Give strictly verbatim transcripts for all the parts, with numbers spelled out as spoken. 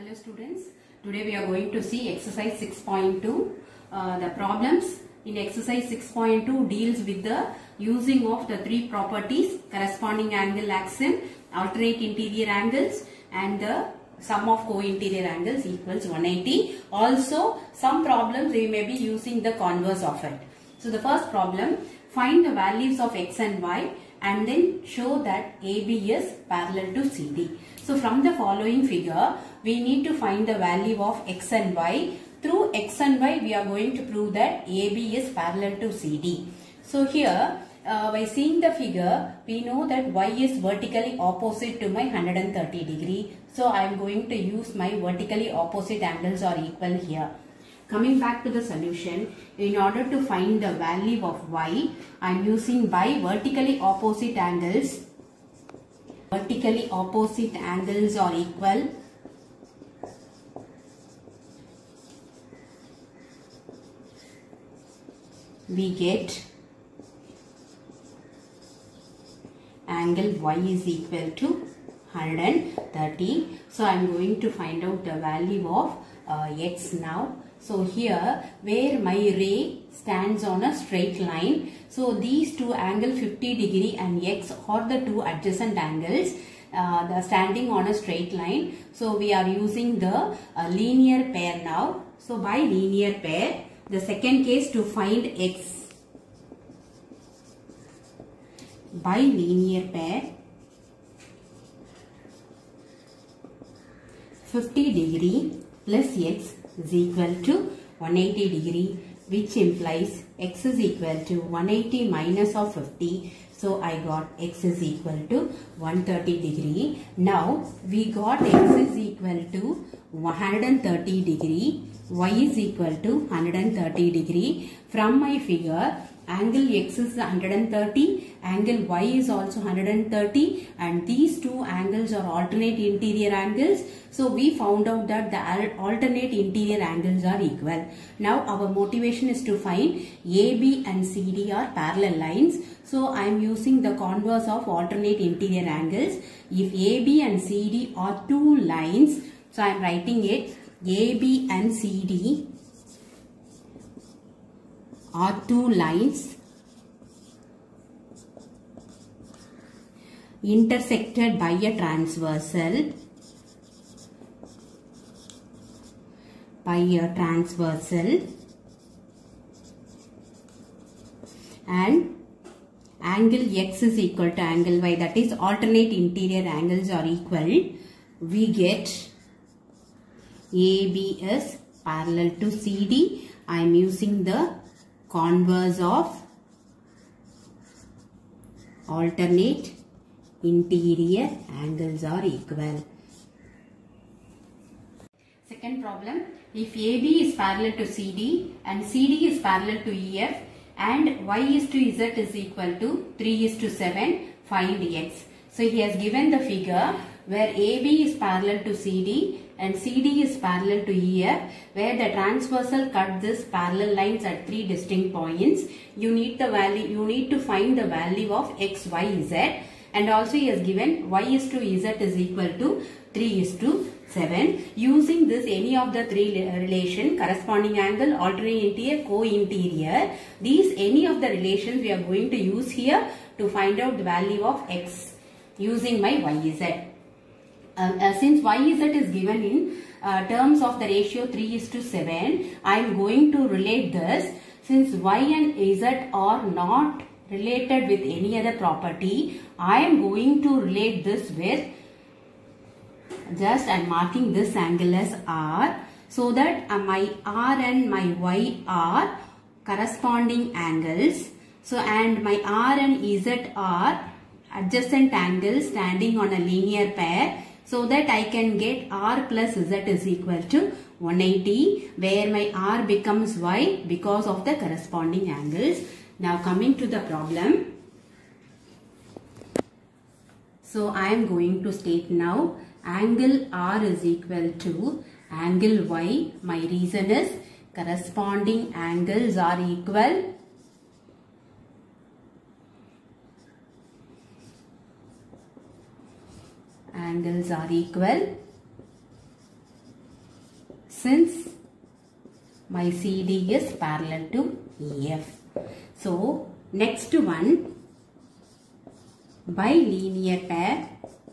Hello students, today we are going to see exercise six point two. Uh, the problems in exercise six point two deals with the using of the three properties: corresponding angle axiom, alternate interior angles, and the sum of co-interior angles equals one eighty. Also, some problems we may be using the converse of it. So the first problem, find the values of x and y and then show that A B is parallel to C D. So from the following figure, we need to find the value of x and y. Through x and y, we are going to prove that A B is parallel to C D. So here, uh, by seeing the figure, we know that y is vertically opposite to my one hundred thirty degree. So I am going to use my vertically opposite angles are equal here. Coming back to the solution, in order to find the value of y, I am using by vertically opposite angles. Vertically opposite angles are equal. We get angle y is equal to one hundred thirty. So I am going to find out the value of uh, x now. So here where my ray stands on a straight line, so these two angle fifty degree and x are the two adjacent angles. Uh, they are standing on a straight line. So we are using the uh, linear pair now. So by linear pair, the second case to find x, by linear pair, fifty degree plus x is equal to one hundred eighty degree, which implies x is equal to one hundred eighty minus of fifty. So I got x is equal to one hundred thirty degree. Now we got x is equal to one hundred thirty degree, y is equal to one hundred thirty degree. From my figure, angle x is one hundred thirty, angle y is also one hundred thirty, and these two angles are alternate interior angles. So we found out that the alternate interior angles are equal. Now our motivation is to find A B and C D are parallel lines. So I am using the converse of alternate interior angles. If A B and C D are two lines, so I am writing it, A B and C D are two lines intersected by a transversal, by a transversal, and angle x is equal to angle y, that is alternate interior angles are equal. We get A B is parallel to C D. I am using the converse of alternate interior angles are equal. Second problem, if A B is parallel to C D and C D is parallel to E F and y is to z is equal to three is to seven, find x. So he has given the figure where A B is parallel to C D and C D is parallel to E F, where the transversal cut this parallel lines at three distinct points. You need the value, you need to find the value of x, y, z, and also he has given y is to z is equal to three is to seven. Using this, any of the three relation, corresponding angle, alternate interior, co-interior, these any of the relations we are going to use here to find out the value of x using my y z. Uh, uh, since y z is given in uh, terms of the ratio three is to seven, I am going to relate this. Since y and z are not related with any other property, I am going to relate this with, just I am marking this angle as r, so that uh, my r and my y are corresponding angles. So and my r and z are adjacent angles standing on a linear pair, so that I can get r plus z is equal to one hundred eighty, where my r becomes y because of the corresponding angles. Now coming to the problem. So I am going to state now angle r is equal to angle y. My reason is corresponding angles are equal. Angles are equal. since my C D is parallel to E F. So next one, bilinear pair,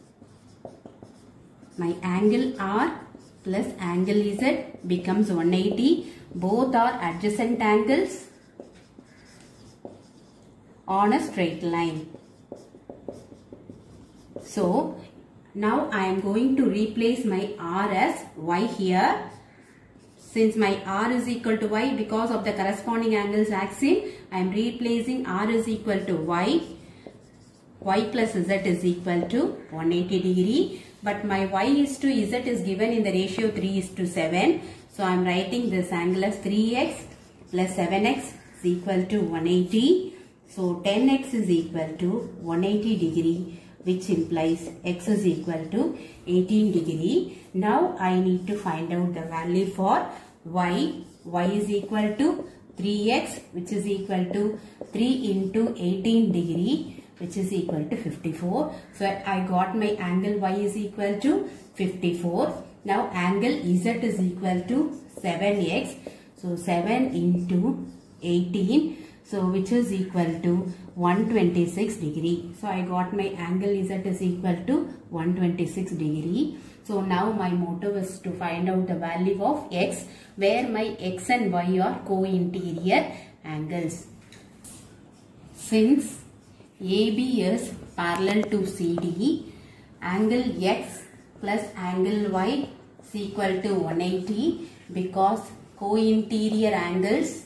my angle R plus angle Z becomes one eighty. Both are adjacent angles on a straight line. So now I am going to replace my R as Y here. Since my R is equal to Y, because of the corresponding angles axiom, I am replacing R is equal to Y. Y plus Z is equal to one hundred eighty degree. But my Y is to Z is given in the ratio three is to seven. So I am writing this angle as three x plus seven x is equal to one hundred eighty. So ten x is equal to one hundred eighty degree, which implies x is equal to eighteen degree. Now I need to find out the value for Y. Y is equal to three x, which is equal to three into eighteen degree, which is equal to fifty-four. So I got my angle Y is equal to fifty-four. Now angle Z is equal to seven x. So seven into eighteen. So which is equal to one hundred twenty-six degree. So I got my angle Z is equal to one hundred twenty-six degree. So now my motive is to find out the value of x, where my x and y are co-interior angles. Since A B is parallel to C D, angle x plus angle y is equal to one hundred eighty, because co-interior angles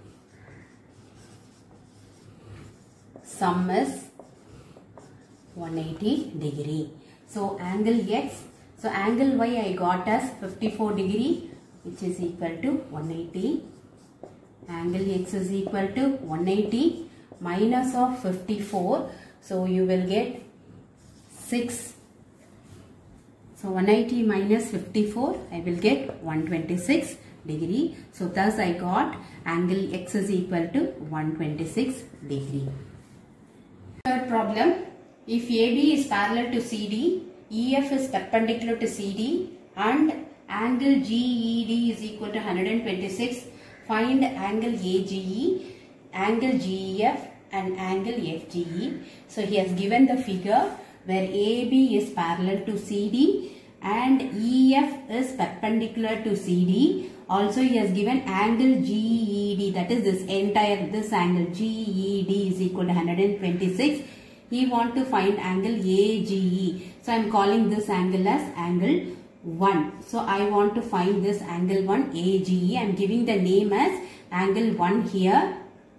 sum is one hundred eighty degree. So angle x, so angle y I got as fifty-four degree, which is equal to one hundred eighty. Angle x is equal to one hundred eighty minus of fifty-four. So you will get six. So one hundred eighty minus fifty-four, I will get one hundred twenty-six degree. So thus I got angle x is equal to one hundred twenty-six degree. Third problem, if A B is parallel to C D, E F is perpendicular to C D and angle G E D is equal to one hundred twenty-six, find angle A G E, angle G E F and angle F G E. So he has given the figure where A B is parallel to C D and E F is perpendicular to C D. Also he has given angle G E D, that is this entire, this angle G E D is equal to one hundred twenty-six. He want to find angle A G E. So I am calling this angle as angle one. So I want to find this angle one A G E. I am giving the name as angle one here.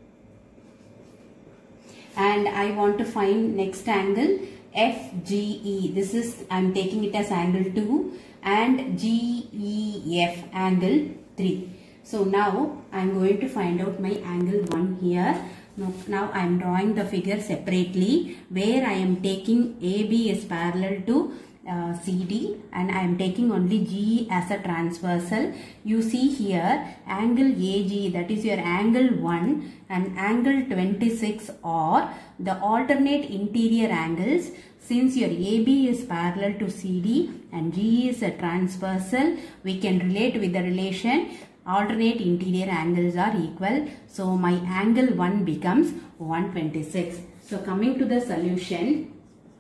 And I want to find next angle F G E. This is, I am taking it as angle two, and G E F angle three. So now I am going to find out my angle one here. Now, now I am drawing the figure separately, where I am taking A B is parallel to uh, C D and I am taking only G as a transversal. You see here angle A G, that is your angle one and angle twenty-six are the alternate interior angles. Since your A B is parallel to C D and G is a transversal, we can relate with the relation alternate interior angles are equal. So my angle one becomes one hundred twenty-six. So coming to the solution,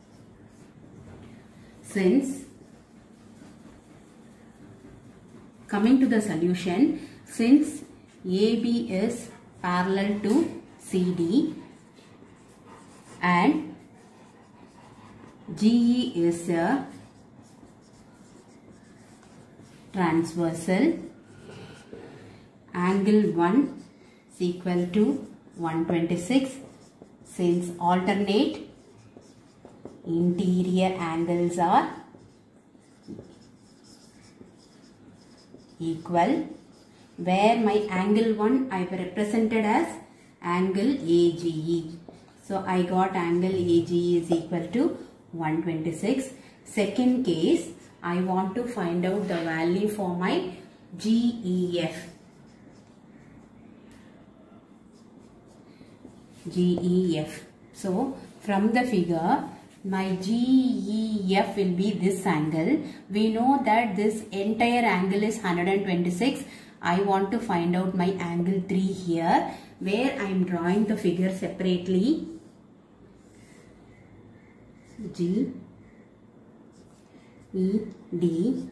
since coming to the solution, since A B is parallel to C D and G E is a transversal, angle one is equal to one hundred twenty-six. Since alternate interior angles are equal, where my angle one I represented as angle A G E. So I got angle A G E is equal to one hundred twenty-six. Second case, I want to find out the value for my G E F. G E F. So from the figure, my G E F will be this angle. We know that this entire angle is one hundred twenty-six. I want to find out my angle three here, where I am drawing the figure separately. G E D,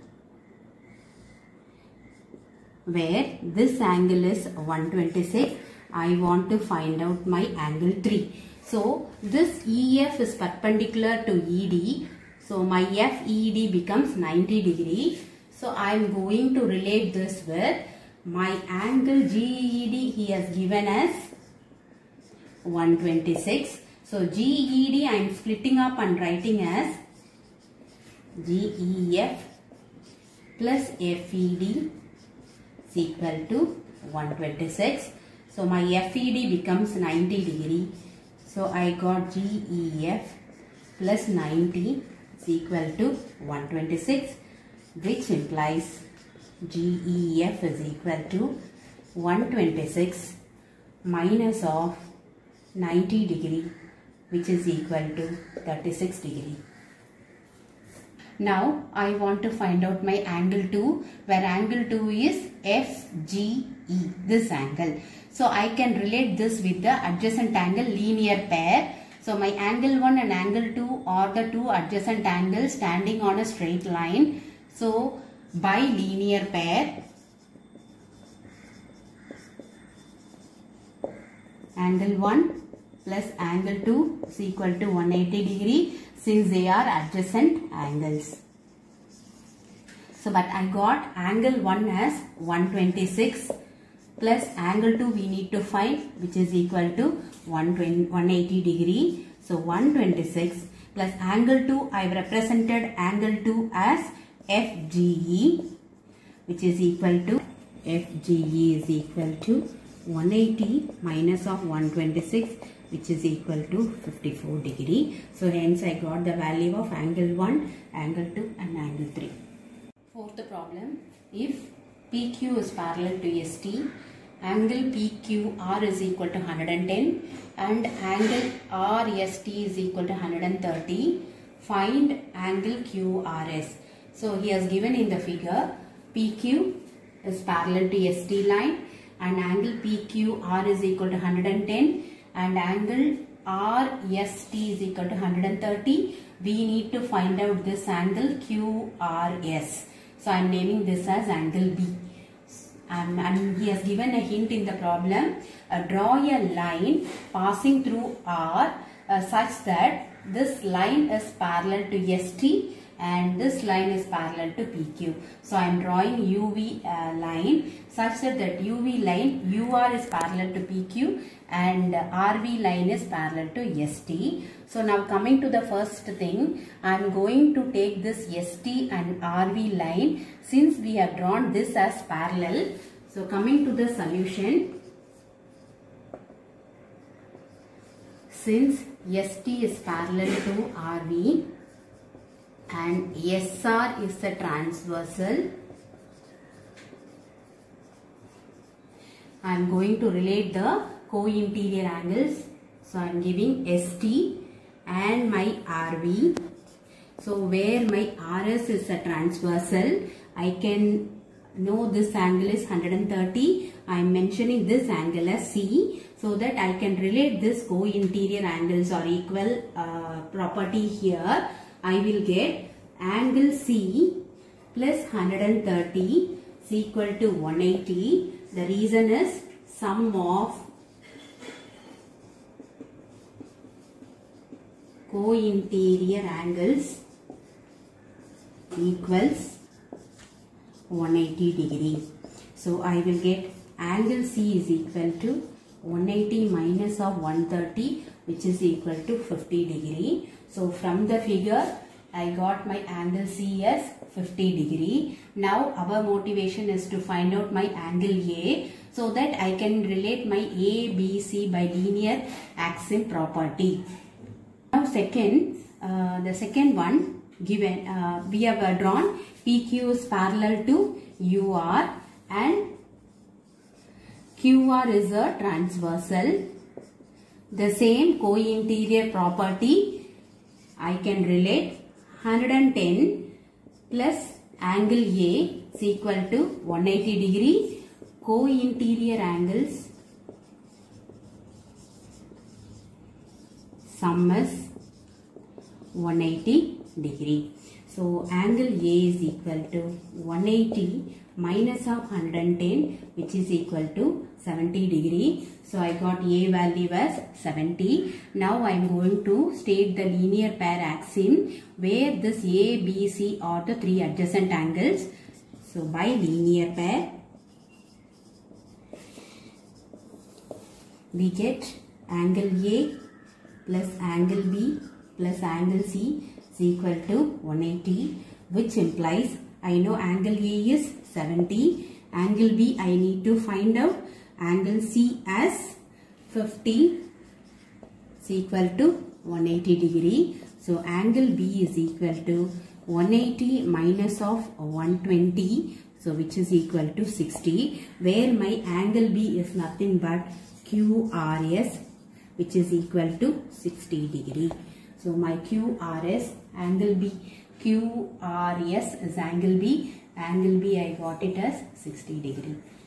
where this angle is one hundred twenty-six. I want to find out my angle three. So this E F is perpendicular to E D. So my F E D becomes ninety degree. So I am going to relate this with my angle G E D he has given as one hundred twenty-six. So G E D I am splitting up and writing as G E F plus F E D is equal to one hundred twenty-six. So my F E D becomes ninety degree. So I got G E F plus ninety is equal to one hundred twenty-six, which implies G E F is equal to one hundred twenty-six minus of ninety degree, which is equal to thirty-six degree. Now I want to find out my angle two, where angle two is F G E, this angle. So I can relate this with the adjacent angle linear pair. So my angle one and angle two are the two adjacent angles standing on a straight line. So by linear pair, angle one plus angle two is equal to one hundred eighty degree, since they are adjacent angles. So but I got angle one as one hundred twenty-six plus angle two we need to find, which is equal to one hundred eighty degree. So one hundred twenty-six plus angle two, I have represented angle two as F G E, which is equal to F G E is equal to one hundred eighty minus of one hundred twenty-six, which is equal to fifty-four degree. So hence I got the value of angle one, angle two and angle three. Fourth problem, if P Q is parallel to S T, angle P Q R is equal to one hundred ten and angle R S T is equal to one hundred thirty, find angle Q R S. So he has given in the figure P Q is parallel to S T line and angle P Q R is equal to one hundred ten and angle R S T is equal to one hundred thirty. We need to find out this angle Q R S. So I am naming this as angle B. Um, and he has given a hint in the problem. Uh, draw a line passing through R uh, such that this line is parallel to S T and this line is parallel to P Q. So I am drawing U V uh, line such that that U V line U R is parallel to P Q and R V line is parallel to S T. So now coming to the first thing, I am going to take this S T and R V line since we have drawn this as parallel. So coming to the solution, since S T is parallel to R V and S R is the transversal, I am going to relate the co-interior angles. So I am giving S T and my R V. So where my R S is a transversal, I can know this angle is one hundred thirty. I am mentioning this angle as C so that I can relate this co-interior angles or equal uh, property here. I will get angle C plus one hundred thirty is equal to one hundred eighty. The reason is sum of co-interior angles equals one hundred eighty degree. So I will get angle C is equal to one hundred eighty minus of one hundred thirty, which is equal to fifty degree. So from the figure I got my angle C as fifty degree. Now our motivation is to find out my angle A so that I can relate my A, B, C by linear axiom property. Now second, uh, the second one given, uh, we have uh, drawn P Q is parallel to U R and Q R is a transversal. The same co-interior property I can relate one hundred ten plus angle A is equal to one hundred eighty degree. Co-interior angles sum is one hundred eighty degree. So angle A is equal to one hundred eighty minus of one hundred ten, which is equal to seventy degree. So I got A value as seventy. Now I am going to state the linear pair axiom where this A, B, C are the three adjacent angles. So by linear pair we get angle A plus angle B plus angle C is equal to one hundred eighty, which implies I know angle A is seventy, angle B I need to find out, angle C as fifty is equal to one hundred eighty degree. So angle B is equal to one hundred eighty minus of one hundred twenty, so which is equal to sixty, where my angle B is nothing but Q R S, which is equal to sixty degree. So my Q R S angle B, Q R S is angle B, angle B I got it as sixty degree.